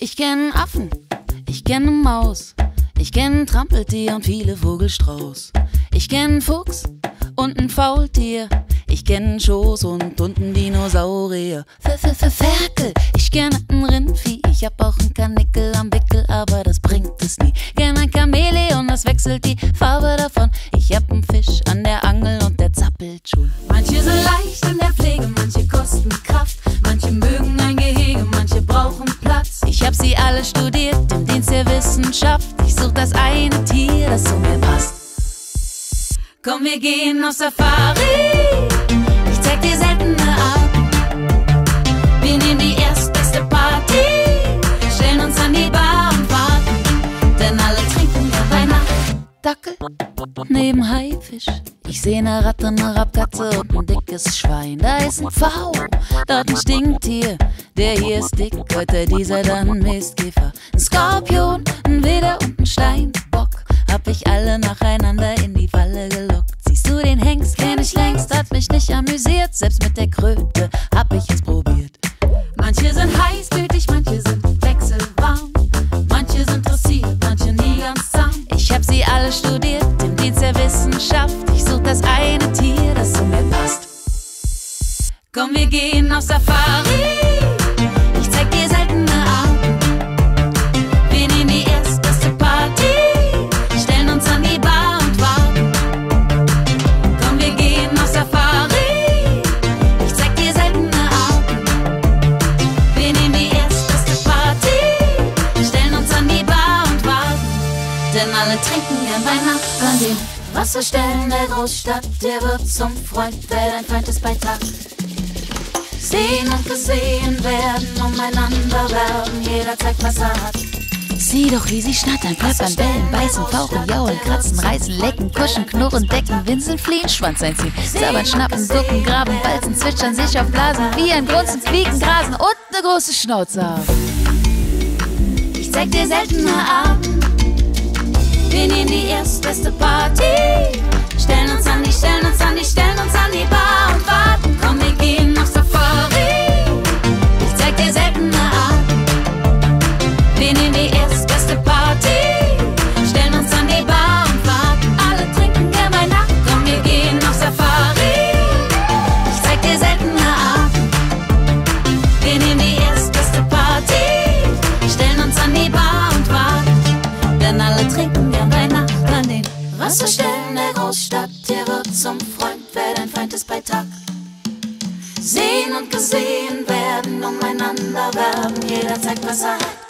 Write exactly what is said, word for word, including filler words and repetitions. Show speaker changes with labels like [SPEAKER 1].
[SPEAKER 1] Ich kenn Affen, ich kenn 'ne Maus, ich kenn 'n Trampeltier und viele Vogelstrauß. Ich kenn 'n Fuchs und 'n Faultier, ich kenn 'n Schoßhund und 'n Dinosaurier. Ferkel, ich kenn 'n Rindvieh, ich hab auch 'n Karnickel am Wickel, aber das bringt es nie. Kenn ein Chamäleon, das wechselt die Farbe davon. Ich hab 'n Fisch an der Angel und der zappelt schon. Manche sind leicht in der Pflege, manche kosten Kraft, manche mögen ein Gehege, manche brauchen Platz. Ich hab sie alle studiert im Dienst der Wissenschaft. Ich such das eine Tier, das zu mir passt. Komm, wir gehen auf Safari, ich zeig dir seltene Arten. Wir nehmen die erstbeste Party, stellen uns an die Bar und warten, denn alle trinken ja Weihnachten. Dackel neben Haifisch, ich seh 'ne Ratte, 'ne Raubkatze und 'n dickes Schwein. Da ist 'n Pfau, dort 'n Stinktier, der hier ist dick, heute dieser dann Mistkäfer. 'N Skorpion, 'n Widder und 'n Steinbock, hab ich alle nacheinander in die Falle gelockt. Siehst du den Hengst, kenn ich längst, hat mich nicht amüsiert, selbst mit der Kröte hab ich es probiert. Manche sind heißblütig, manche sind wechselwarm, manche sind dressiert, manche nie ganz zahm. Ich hab sie alle studiert im Dienst der Wissenschaft. Ich such das eine Tier, das zu mir passt. Komm, wir gehen auf Safari, ich zeig dir seltene Arten. Wir nehmen die erstbeste Party, stellen uns an die Bar und warten. Komm, wir gehen auf Safari, ich zeig dir seltene Arten. Wir nehmen die erstbeste Party, stellen uns an die Bar und warten, denn alle trinken gern Weihnachten an den Wasserstellen der Großstadt. Der wird zum Freund, wer dein Feind ist bei Tag. Sehen und gesehen werden, umeinander werben, jeder zeigt, was er hat. Sieh doch, wie sie schnattern, klappern, bellen, beißen, fauchen, jaulen, kratzen, reißen, lecken, kuschen, knurren, decken, winseln, fliehen, Schwanz einziehen, sabbern, schnappen, ducken, graben, balzen, zwitschern, sich aufblasen, wie ein Grunzen, quieken, grasen und ne große Schnauze haben. Ich zeig dir seltene Arten, wir nehmen die erstbeste Party, stellen uns an die, stellen uns an die, stellen uns an die Bar und warten. Komm, wir gehen auf Safari, ich zeig dir seltene Arten. Wir nehmen die erstbeste Party, stellen uns an die Bar und warten. Alle trinken gern Weihnachten. Komm, wir gehen auf Safari, ich zeig dir seltene Arten. Wir nehmen die erstbeste Party, stellen uns an die Bar und warten, denn alle trinken gern Weihnachten an den Wasserstellen der Großstadt. Der wird zum Freund, wer dein Feind ist bei Tag. Sehen und gesehen werden, umeinander werben, jeder zeigt, was er hat.